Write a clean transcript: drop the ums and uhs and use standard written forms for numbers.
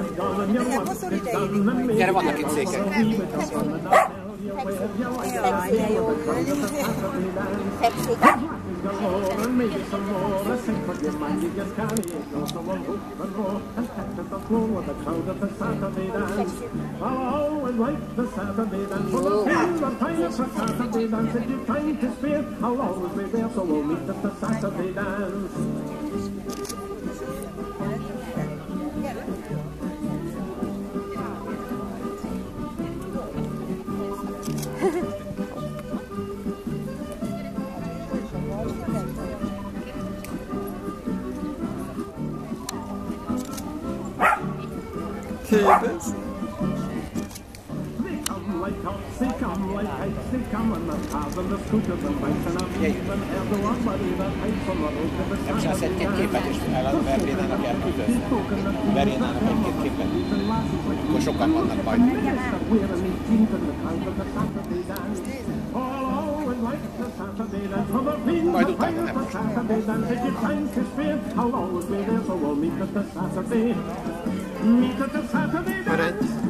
Gyere, vannak itt székek. Képes? They come like kites, they come on the cars and the scooters and bikes and I'm even everybody that hates on the road to the Nem csinálsz egy-két képet is a Verbénának elküldöd? Verbénának egy-két képet? Akkor sokan vannak majd. Majd utána nem most. Maradj!